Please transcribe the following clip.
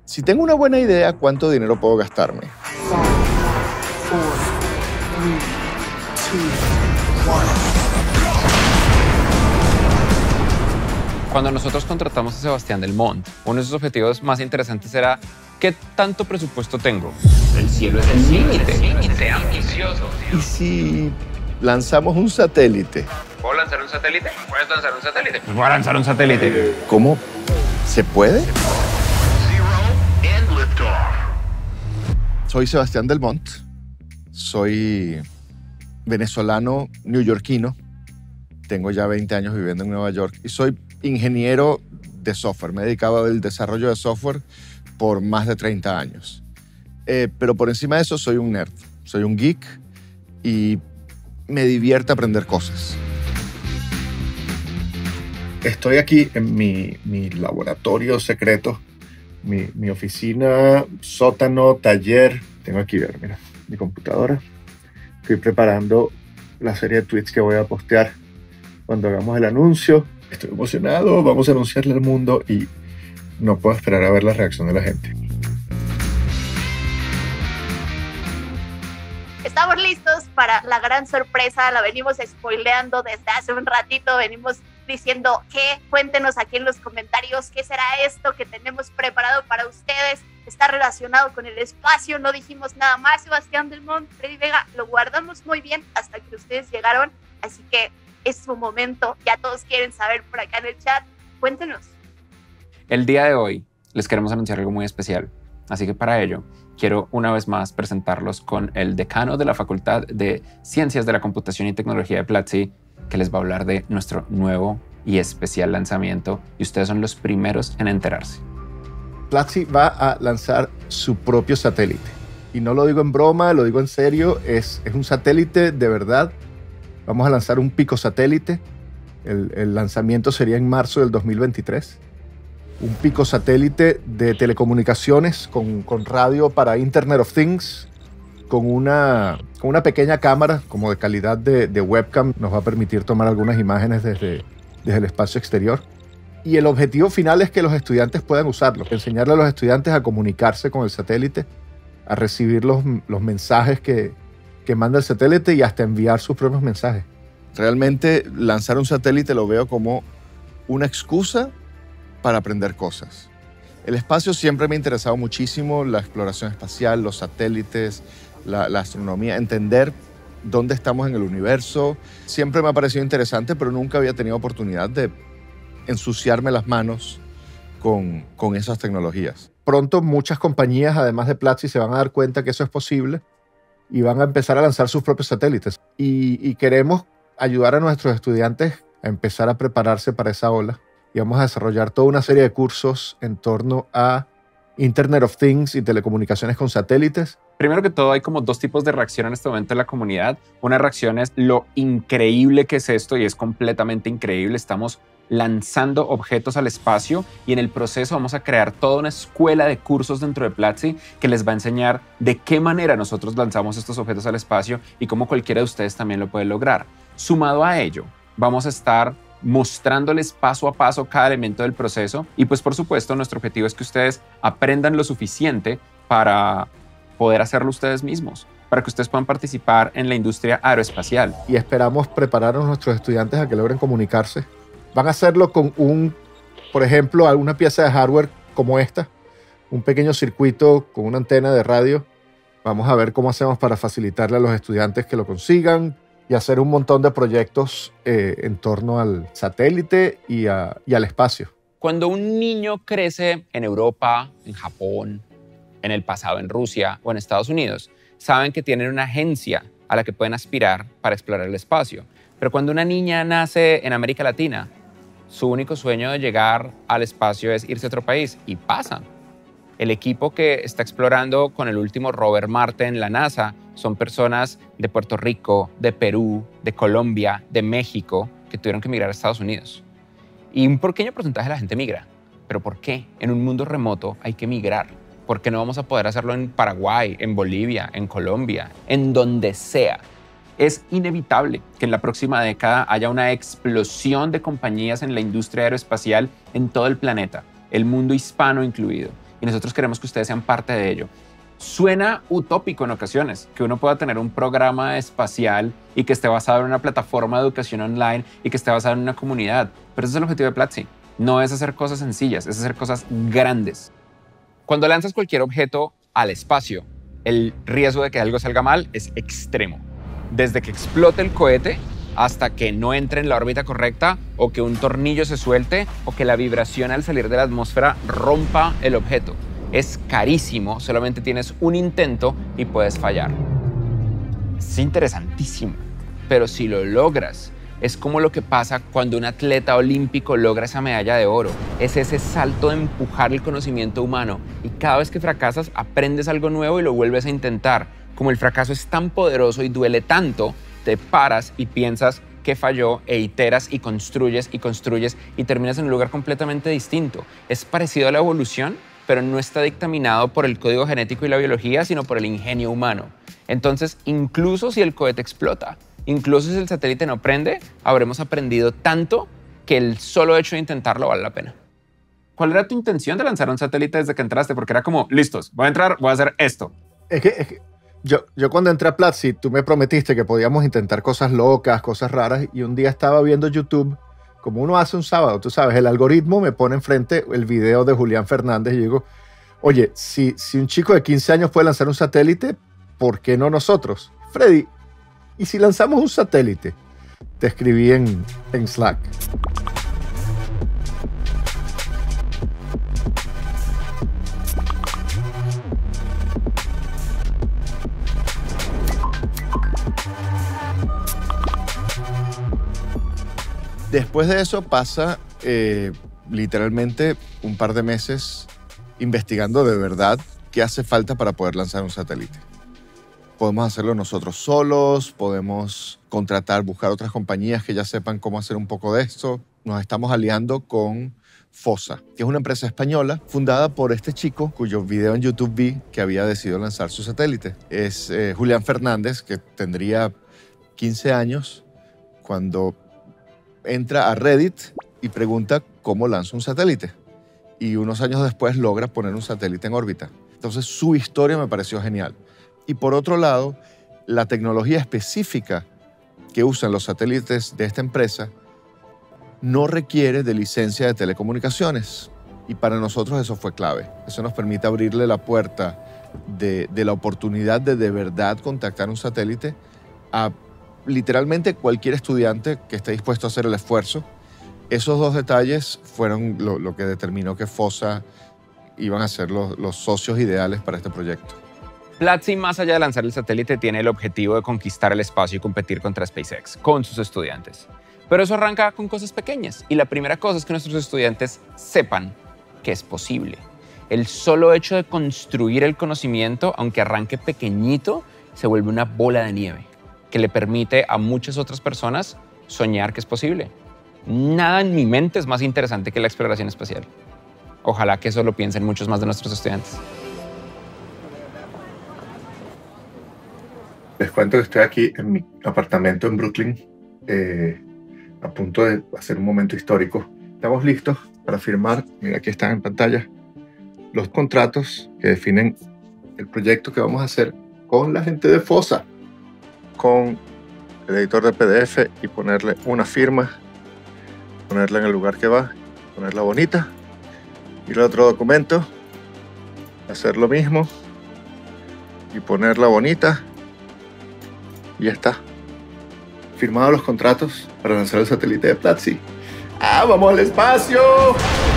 Si tengo una buena idea, ¿cuánto dinero puedo gastarme? 5, 4, 3, 2, 1. Cuando nosotros contratamos a Sebastián Del Montt, uno de sus objetivos más interesantes era ¿qué tanto presupuesto tengo? El cielo es el límite, ambicioso. ¿Y si lanzamos un satélite? ¿Puedo lanzar un satélite? ¿Puedes lanzar un satélite? Pues voy a lanzar un satélite. ¿Cómo? ¿Se puede? Soy Sebastián Del Montt. Soy venezolano neoyorquino. Tengo ya 20 años viviendo en Nueva York y soy ingeniero de software. Me he dedicado al desarrollo de software por más de 30 años. Pero por encima de eso soy un nerd, soy un geek y me divierte aprender cosas. Estoy aquí en mi laboratorio secreto, mi oficina, sótano, taller. Tengo aquí, mira, mi computadora. Estoy preparando la serie de tweets que voy a postear cuando hagamos el anuncio. Estoy emocionado, vamos a anunciarle al mundo y no puedo esperar a ver la reacción de la gente. Estamos listos para la gran sorpresa, la venimos spoileando desde hace un ratito, venimos diciendo qué, cuéntenos aquí en los comentarios qué será esto que tenemos preparado para ustedes. Está relacionado con el espacio, no dijimos nada más. Sebastián Del Montt, Freddy Vega, lo guardamos muy bien hasta que ustedes llegaron, así que es su momento, ya todos quieren saber por acá en el chat. Cuéntenos. El día de hoy les queremos anunciar algo muy especial, así que para ello quiero una vez más presentarlos con el decano de la Facultad de Ciencias de la Computación y Tecnología de Platzi, que les va a hablar de nuestro nuevo y especial lanzamiento y ustedes son los primeros en enterarse. Platzi va a lanzar su propio satélite y no lo digo en broma, lo digo en serio, es un satélite de verdad. Vamos a lanzar un picosatélite. El lanzamiento sería en marzo del 2023. Un picosatélite de telecomunicaciones con radio para Internet of Things, con una pequeña cámara como de calidad de webcam. Nos va a permitir tomar algunas imágenes desde el espacio exterior. Y el objetivo final es que los estudiantes puedan usarlo, enseñarle a los estudiantes a comunicarse con el satélite, a recibir los mensajes que manda el satélite y hasta enviar sus propios mensajes. Realmente lanzar un satélite lo veo como una excusa para aprender cosas. El espacio siempre me ha interesado muchísimo, la exploración espacial, los satélites, la astronomía, entender dónde estamos en el universo. Siempre me ha parecido interesante, pero nunca había tenido oportunidad de ensuciarme las manos con esas tecnologías. Pronto muchas compañías, además de Platzi, se van a dar cuenta que eso es posible y van a empezar a lanzar sus propios satélites. Y queremos ayudar a nuestros estudiantes a empezar a prepararse para esa ola. Y vamos a desarrollar toda una serie de cursos en torno a Internet of Things y telecomunicaciones con satélites. Primero que todo, hay como dos tipos de reacción en este momento en la comunidad. Una reacción es lo increíble que es esto y es completamente increíble. Estamos lanzando objetos al espacio y en el proceso vamos a crear toda una escuela de cursos dentro de Platzi que les va a enseñar de qué manera nosotros lanzamos estos objetos al espacio y cómo cualquiera de ustedes también lo puede lograr. Sumado a ello, vamos a estar mostrándoles paso a paso cada elemento del proceso y pues por supuesto nuestro objetivo es que ustedes aprendan lo suficiente para poder hacerlo ustedes mismos, para que ustedes puedan participar en la industria aeroespacial. Y esperamos preparar a nuestros estudiantes a que logren comunicarse. Van a hacerlo con por ejemplo, alguna pieza de hardware como esta, un pequeño circuito con una antena de radio. Vamos a ver cómo hacemos para facilitarle a los estudiantes que lo consigan y hacer un montón de proyectos en torno al satélite y al espacio. Cuando un niño crece en Europa, en Japón, en el pasado en Rusia o en Estados Unidos, saben que tienen una agencia a la que pueden aspirar para explorar el espacio. Pero cuando una niña nace en América Latina, su único sueño de llegar al espacio es irse a otro país y pasa. El equipo que está explorando con el último rover Marte en la NASA son personas de Puerto Rico, de Perú, de Colombia, de México, que tuvieron que emigrar a Estados Unidos. Y un pequeño porcentaje de la gente migra. ¿Pero por qué? En un mundo remoto hay que migrar. ¿Por qué no vamos a poder hacerlo en Paraguay, en Bolivia, en Colombia, en donde sea? Es inevitable que en la próxima década haya una explosión de compañías en la industria aeroespacial en todo el planeta, el mundo hispano incluido. y nosotros queremos que ustedes sean parte de ello. Suena utópico en ocasiones que uno pueda tener un programa espacial y que esté basado en una plataforma de educación online y que esté basado en una comunidad, pero ese es el objetivo de Platzi. No es hacer cosas sencillas, es hacer cosas grandes. Cuando lanzas cualquier objeto al espacio, el riesgo de que algo salga mal es extremo. Desde que explote el cohete hasta que no entre en la órbita correcta o que un tornillo se suelte o que la vibración al salir de la atmósfera rompa el objeto. Es carísimo, solamente tienes un intento y puedes fallar. Es interesantísimo, pero si lo logras, es como lo que pasa cuando un atleta olímpico logra esa medalla de oro. Es ese salto de empujar el conocimiento humano y cada vez que fracasas aprendes algo nuevo y lo vuelves a intentar. Como el fracaso es tan poderoso y duele tanto, te paras y piensas que falló e iteras y construyes y terminas en un lugar completamente distinto. Es parecido a la evolución, pero no está dictaminado por el código genético y la biología, sino por el ingenio humano. Entonces, incluso si el cohete explota, incluso si el satélite no prende, habremos aprendido tanto que el solo hecho de intentarlo vale la pena. ¿Cuál era tu intención de lanzar un satélite desde que entraste? Porque era como, listos, voy a entrar, voy a hacer esto. Es que yo cuando entré a Platzi, tú me prometiste que podíamos intentar cosas locas, cosas raras, y un día estaba viendo YouTube, como uno hace un sábado, tú sabes, el algoritmo me pone enfrente el video de Julián Fernández y yo digo, oye, si un chico de 15 años puede lanzar un satélite, ¿por qué no nosotros? Freddy, ¿y si lanzamos un satélite? Te escribí en Slack. Después de eso pasa literalmente un par de meses investigando de verdad qué hace falta para poder lanzar un satélite. Podemos hacerlo nosotros solos, podemos contratar, buscar otras compañías que ya sepan cómo hacer un poco de esto. Nos estamos aliando con FOSSA, que es una empresa española fundada por este chico cuyo video en YouTube vi que había decidido lanzar su satélite. Es Julián Fernández, que tendría 15 años cuando entra a Reddit y pregunta cómo lanza un satélite. Y unos años después logra poner un satélite en órbita. Entonces su historia me pareció genial. Y por otro lado, la tecnología específica que usan los satélites de esta empresa no requiere de licencia de telecomunicaciones. Y para nosotros eso fue clave. Eso nos permite abrirle la puerta de la oportunidad de verdad contactar un satélite a literalmente cualquier estudiante que esté dispuesto a hacer el esfuerzo. Esos dos detalles fueron lo que determinó que FOSSA iban a ser los socios ideales para este proyecto. Platzi, más allá de lanzar el satélite, tiene el objetivo de conquistar el espacio y competir contra SpaceX con sus estudiantes. Pero eso arranca con cosas pequeñas. Y la primera cosa es que nuestros estudiantes sepan que es posible. El solo hecho de construir el conocimiento, aunque arranque pequeñito, se vuelve una bola de nieve que le permite a muchas otras personas soñar que es posible. Nada en mi mente es más interesante que la exploración espacial. Ojalá que eso lo piensen muchos más de nuestros estudiantes. Les cuento que estoy aquí en mi apartamento en Brooklyn, a punto de hacer un momento histórico. Estamos listos para firmar, mira, aquí están en pantalla, los contratos que definen el proyecto que vamos a hacer con la gente de FOSSA, con el editor de PDF y ponerle una firma, ponerla en el lugar que va, ponerla bonita, y el otro documento, hacer lo mismo y ponerla bonita. Y ya está. Firmados los contratos para lanzar el satélite de Platzi. ¡Ah, vamos al espacio!